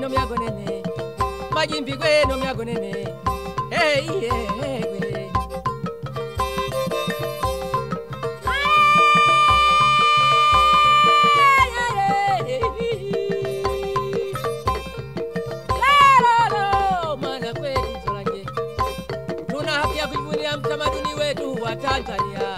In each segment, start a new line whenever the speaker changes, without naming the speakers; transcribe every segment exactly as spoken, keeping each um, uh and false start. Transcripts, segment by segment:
no miagonene, Majimbigwe no miagonene. Hey, hey, hey. Mtamaduni wetu wa Tanzania.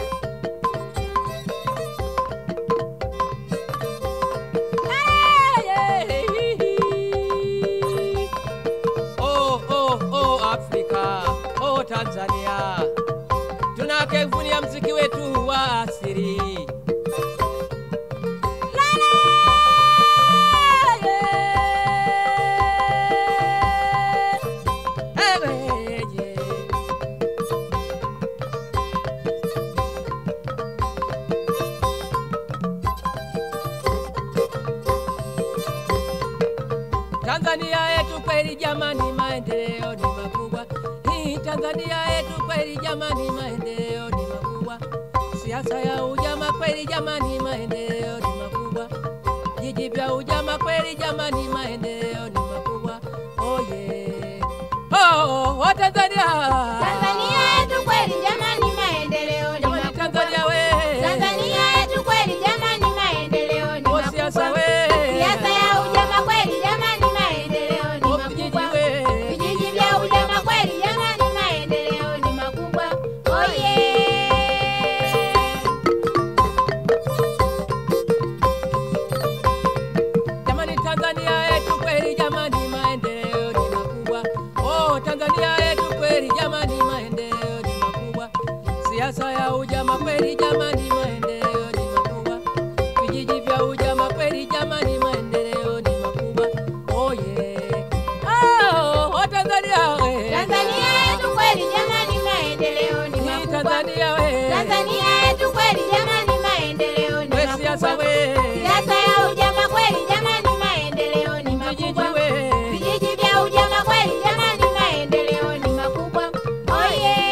Oh, oh, oh, Afrika, oh, Tanzania. Tunakevunia mziki wetu wa asili. Tanzania yetu kweli jamani, maendeleo ni makubwa. Hii Tanzania yetu kweli jamani, maendeleo ni makubwa. Siasa ya ujamaa kweli jamani, maendeleo ni makubwa. Jiji vya ujamaa kweli jamani, maendeleo ni makubwa. Oh yeah. Oh, oh Tanzania.
Tanzania yetu kweli jamani, maendeleo ni makubwa.
Tanzania we.
Tanzania yetu kweli jamani, maendeleo ni makubwa.
Siasa we.
Siasa ya ujamaa kweli jamani.
Siasa ya ujamaa kweli jamani, maendeleo ni makubwa. Vijiji vya ujamaa kweli jamani, maendeleo ni makubwa. Oh yeah. Oh, oh Tanzania we.
Tanzania yetu kweli jamani, maendeleo ni makubwa.
Tanzania we.
Tanzania yetu kweli jamani, maendeleo ni makubwa.
Siasa we.
Siasa ya ujamaa kweli jamani, maendeleo ni makubwa. Vijiji vya ujamaa kweli jamani, maendeleo ni makubwa. Oh yeah.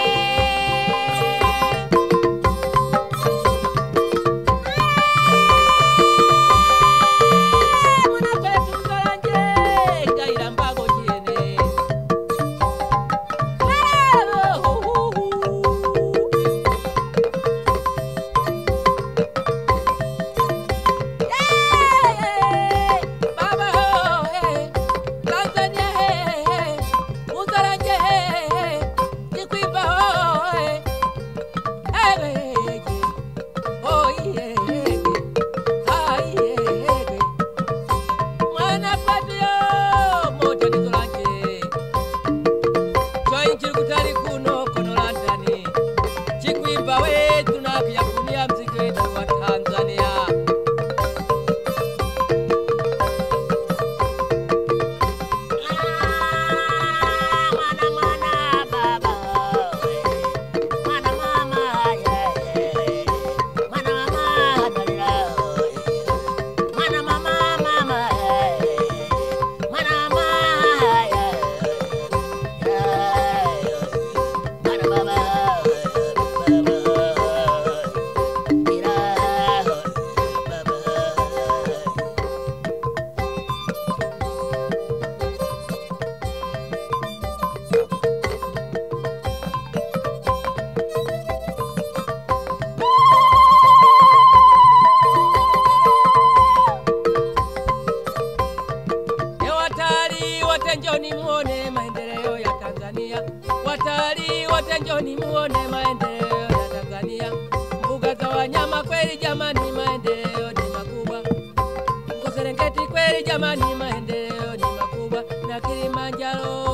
Njoni muone maendeleo ya Tanzania. Watalii wote njoni muone maendeleo ya Tanzania. Mbuga za wanyama kweli jamani, maendeleo ni makubwa. Mko Serengeti kweli jamani, maendeleo ni makubwa. Na Kilimanjaro.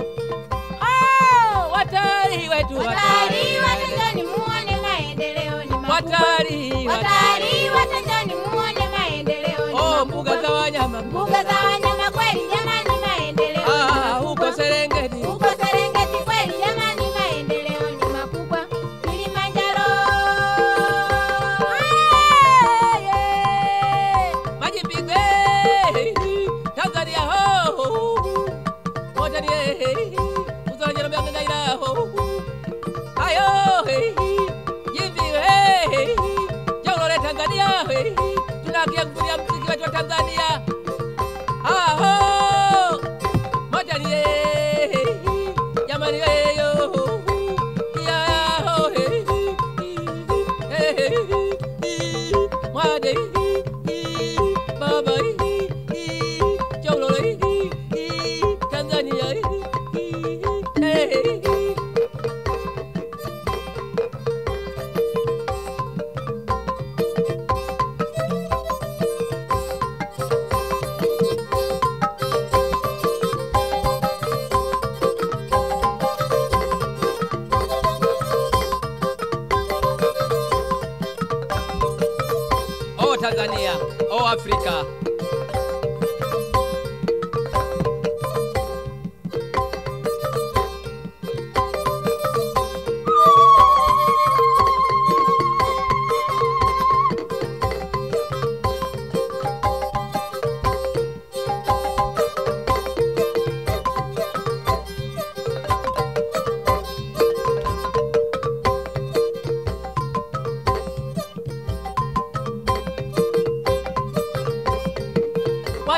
Ah, watalii wetu
watalii wote njoni muone maendeleo ni makubwa.
Watalii
watalii wote njoni muone maendeleo ni makubwa.
Oh, mbuga za wanyama.
Mbuga za wanyama kweli jamani, maendeleo.
Ah, huko Serengeti.
Huko Serengeti kweli jamani, maendeleo ni makubwa. Kilimanjaro. Ah, yeah.
Majimbigwe. Tanzania ho. Moja ni uzalanya na mianga ngaira ho. Ayo. Jimbiwe. Jolore Tanzania. Tunakia kufuria mziki wetu wa Tanzania. Ah ho.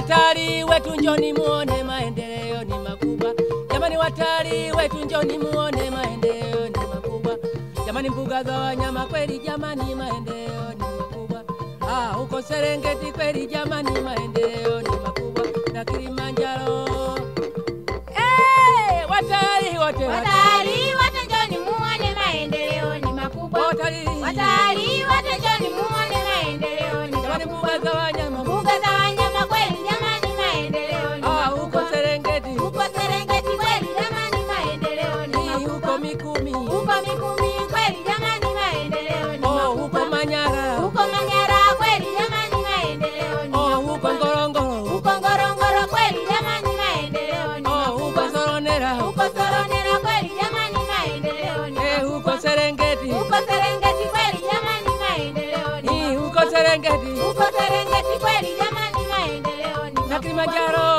watalii wetu njoni muone maendeleo ni makubwa. Jamani watalii wetu njoni muone maendeleo ni makubwa. Jamani mbuga za wanyama kweli jamani maendeleo ni makubwa. Ah huko Serengeti kweli jamani maendeleo ni makubwa. Na Kilimanjaro. Eh watalii wote
watalii wote njoni muone maendeleo ni makubwa.
Watalii
watalii wote njoni muone maendeleo ni
jamani mbuga za wanyama.
Mbuga za wanyama kweli jamani maendeleo ni
ah huko Serengeti.
Huko Serengeti kweli jamani maendeleo ni makubwa.
Huko Mikumi.
Huko Mikumi kweli jamani maendeleo ni makubwa.
Oh huko Manyara.
Huko Manyara kweli jamani maendeleo ni
oh huko Ngorongoro.
Huko Ngorongoro kweli jamani maendeleo ni
oh huko Soronera.
Huko Soronera kweli jamani maendeleo ni
eh huko Serengeti.
Huko Serengeti kweli jamani maendeleo ni
huko Serengeti.
Huko Serengeti kweli jamani maendeleo ni
na Kilimanjaro.